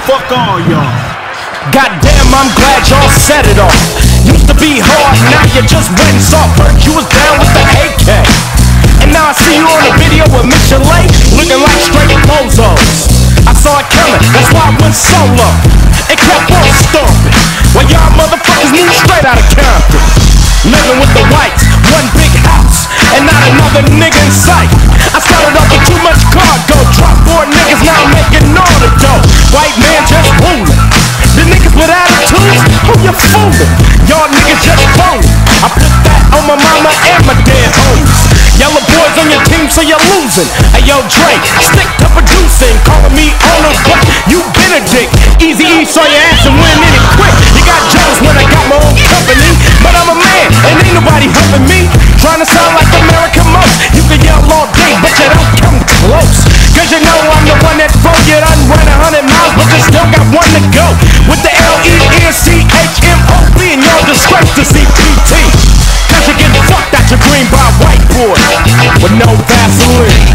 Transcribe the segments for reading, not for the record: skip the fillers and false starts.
Fuck all y'all. Goddamn, I'm glad y'all set it off. Used to be hard, now you just went and saw First you was down with the AK. And now I see you on a video with Michelet, looking like straight bozos. I saw it coming, that's why I went solo and kept on stomping, while y'all motherfuckers moved straight out of Compton. Living with the whites, one big house, and not another nigga in sight. I started off with too much cargo, dropped 4 niggas, now I'm making all the dough. White man just ruling. The niggas with attitudes, who you fooling? Y'all niggas just bowling. I put that on my mama and my dead homies. Yellow boys on your team, so you're losing. Hey yo, Dre, stick to producing, calling me owner, but you been a dick. Easy E saw your ass and went in it quick. You got jealous when I got my own company, but I'm a man and ain't nobody helping me. Trying to sound like America most. You can yell all day, but you don't come close. Cause you know I'm the one that broke you done run 100 miles, but you still got one to go. With the L-E-N-C-H-M-O-B and y'all disgrace to CPT. Cause you get fucked out your green by white boy with no Vaseline.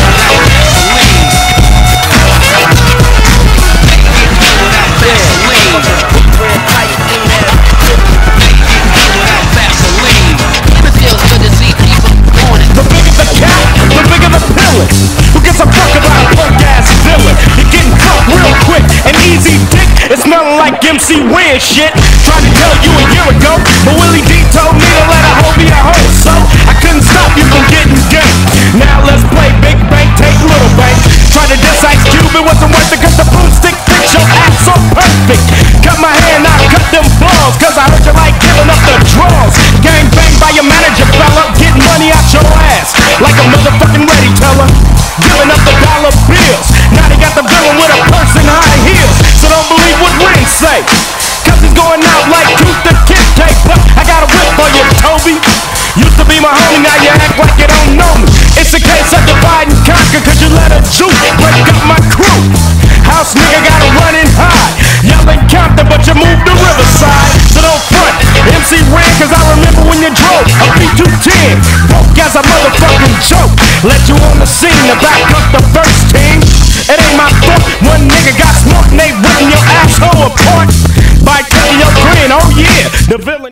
The bigger the cat, the bigger the pillage. Who gives a fuck about a punk ass villain? You're getting fucked real quick and easy dick. It's smelling like MC Weird shit. Tried to tell you a year ago, but Willie D told me to let a hoe be a hoe, so I couldn't stop you from getting gay. Now let's play Big Bank, take Little Bank. Try to diss Ice Cube, it wasn't worth it cause the broomstick fits your ass so perfect. Cut my hand, I cut them balls, cause I heard you like giving up the draws. Gang bang by your manager, fella, getting money out your ass like a motherfucking ready teller. Giving up the dollar bills, now they got the villain with a purse and high heels. So don't believe what Ren say, cause he's going out like Tooth the Kid tape. But I got a whip for you, Toby. Used to be my homie, now you act like you don't know me. It's a case of divide and conquer, cause you let a Jew break up my crew. House nigga gotta run and hide, yelling Compton, but you moved to Riverside. So don't front, MC Ren, cause I remember when you drove a B210, broke as a motherfucking joke. Let you on the scene, the back